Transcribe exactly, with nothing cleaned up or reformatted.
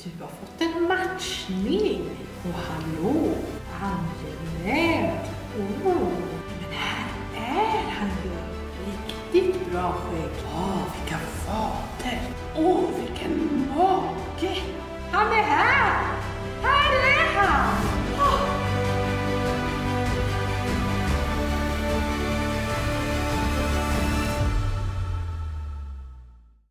Du har fått en matchning. Och hallå, angenämt. Oh, men här är han ju. Riktigt bra skägg. Åh, vilka fader. Åh, vilken mage. Han är här.